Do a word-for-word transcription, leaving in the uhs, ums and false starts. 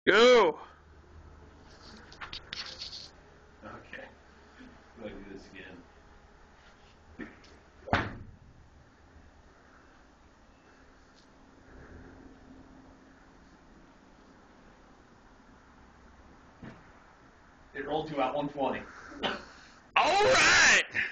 Go. Okay. Let me do this again. It rolled to out one twenty. All right.